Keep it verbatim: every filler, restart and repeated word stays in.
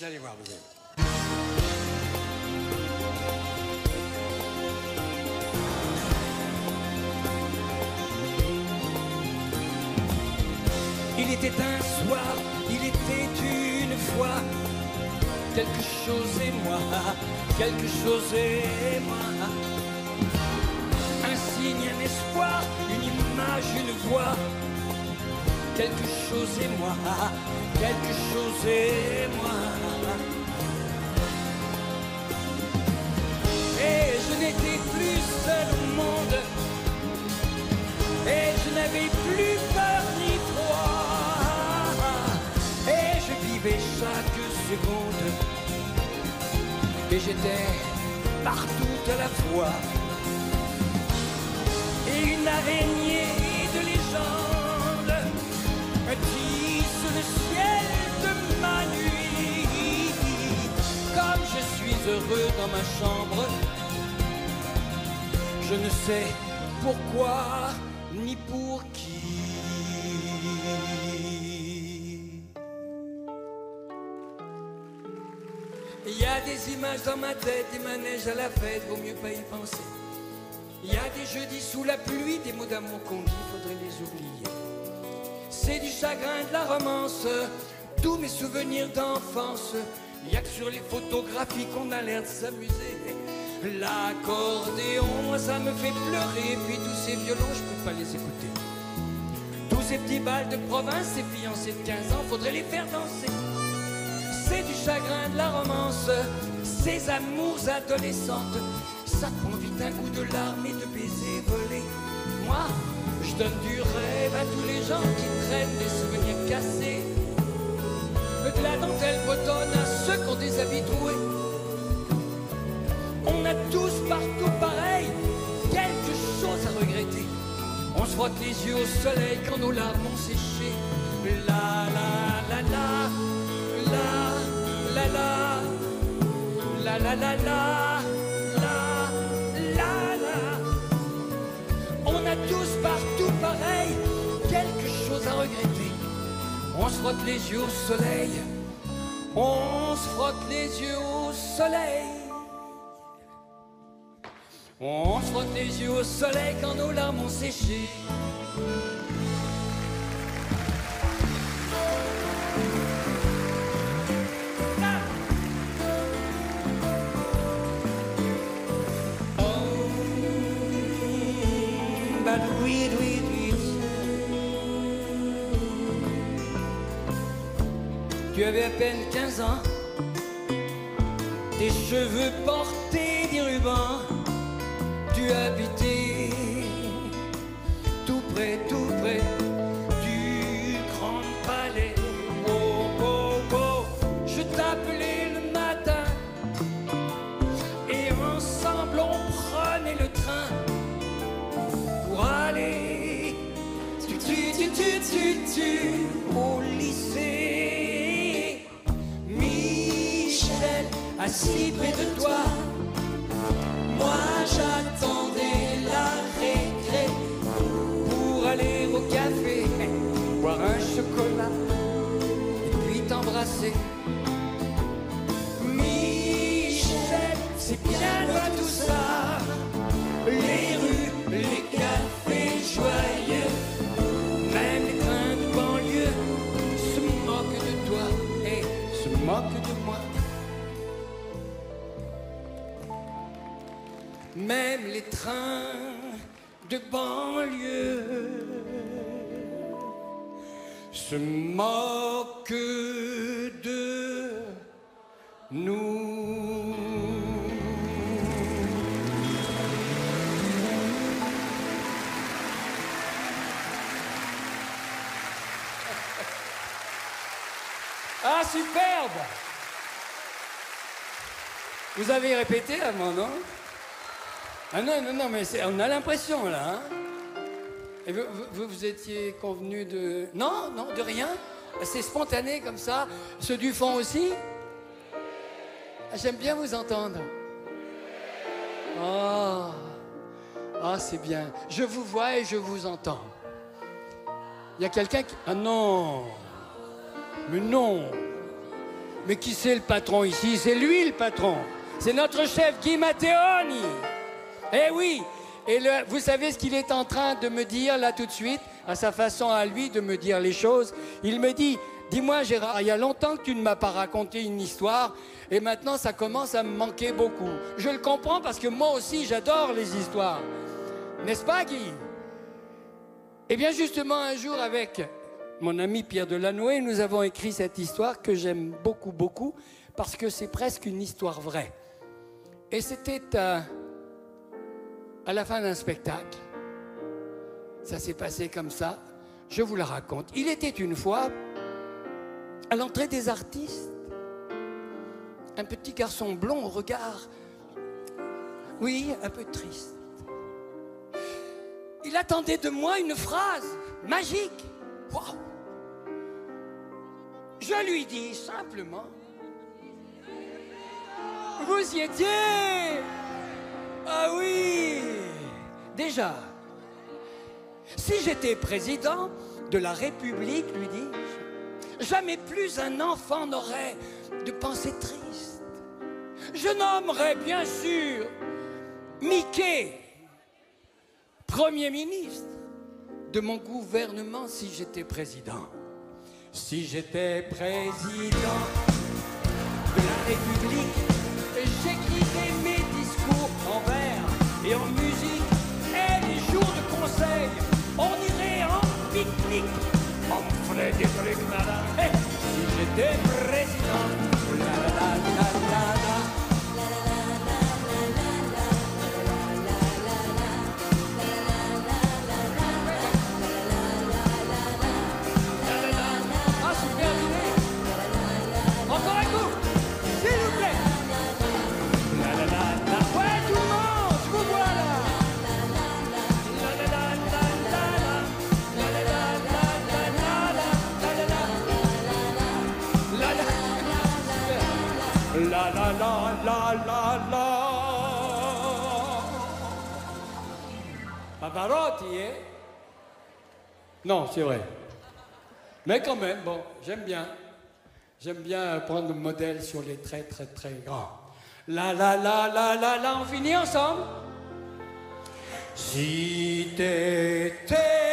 Vous allez voir, vous allez voir. Il était un soir, il était une fois, quelque chose et moi, quelque chose et moi. Un signe, un espoir, une image, une voix, quelque chose et moi, quelque chose et moi. Et je n'étais plus seul au monde, et je n'avais plus peur ni froid. Et je vivais chaque seconde, et j'étais partout à la fois. Et une araignée de légende tisse le ciel de ma nuit. Comme je suis heureux dans ma chambre, je ne sais pourquoi ni pour qui. Il y a des images dans ma tête, des manèges à la fête, vaut mieux pas y penser. Il y a des jeudis sous la pluie, des mots d'amour qu'on dit, faudrait les oublier. C'est du chagrin, de la romance, tous mes souvenirs d'enfance. Il y a que sur les photographies qu'on a l'air de s'amuser. L'accordéon, ça me fait pleurer, puis tous ces violons, je peux pas les écouter. Tous ces petits bals de province, ces fiancés de quinze ans, faudrait les faire danser. C'est du chagrin, de la romance, ces amours adolescentes. Ça prend vite un coup de larmes et de baisers volés. Moi, je donne du rêve à tous les gens qui traînent des souvenirs cassés. De la dentelle bretonne à ceux qui ont des habits troués. On a tous partout pareil, quelque chose à regretter. On se frotte les yeux au soleil quand nos larmes ont séché. La la la la, la la la, la la la la. On a tous partout pareil, quelque chose à regretter. On se frotte les yeux au soleil, on se frotte les yeux au soleil. On se frotte les yeux au soleil quand nos larmes ont séché. Oui, oui, oui. Tu avais à peine quinze ans, tes cheveux portaient des rubans. Tu habitais tout près, tout près du Grand Palais. Oh, oh, oh, je t'appelais le matin et ensemble on prenait le train pour aller tu, tu, tu, tu, tu, tu, au lycée. Michel, assis près de toi, moi j'attendais la récré pour aller au café, boire un chocolat et puis t'embrasser. Michel, c'est bien loin tout ça, les rues, les cafés joyeux, même les trains de banlieue se moquent de toi et se moquent de moi. Même les trains de banlieue se moquent de nous. Ah, superbe! Vous avez répété avant, non? Ah non, non, non, mais on a l'impression, là. Hein, et vous, vous, vous étiez convenu de... Non, non, de rien? C'est spontané, comme ça. Ceux du fond aussi? Ah, j'aime bien vous entendre. Oh, ah, c'est bien. Je vous vois et je vous entends. Il y a quelqu'un qui... Ah non! Mais non! Mais qui c'est le patron ici? C'est lui le patron. C'est notre chef Guy Matteoni. Eh oui. Et le, vous savez ce qu'il est en train de me dire là tout de suite, à sa façon à lui de me dire les choses. Il me dit, dis-moi Gérard, il y a longtemps que tu ne m'as pas raconté une histoire et maintenant ça commence à me manquer beaucoup. Je le comprends parce que moi aussi j'adore les histoires. N'est-ce pas Guy? Eh bien justement un jour avec mon ami Pierre Delanoë, nous avons écrit cette histoire que j'aime beaucoup beaucoup parce que c'est presque une histoire vraie. Et c'était euh, à la fin d'un spectacle. Ça s'est passé comme ça. Je vous la raconte. Il était une fois, à l'entrée des artistes, un petit garçon blond au regard, oui, un peu triste. Il attendait de moi une phrase magique. Wow. Je lui dis simplement, vous y étiez? Ah oui. Déjà, si j'étais président de la République, lui dis-je, jamais plus un enfant n'aurait de pensée triste. Je nommerais bien sûr Mickey Premier ministre de mon gouvernement si j'étais président. Si j'étais président de la République, j'écrirais mes discours en vers et en musique. Et les jours de conseil, on irait en pique-nique. On ferait des trucs malins. Hey, si j'étais président, la la la la la la. La la la la la la. Pavarotti, hein? Non, c'est vrai. Mais quand même, bon, j'aime bien. J'aime bien prendre modèle sur les très très très grands. La la la la la la, on finit ensemble. Si t'étais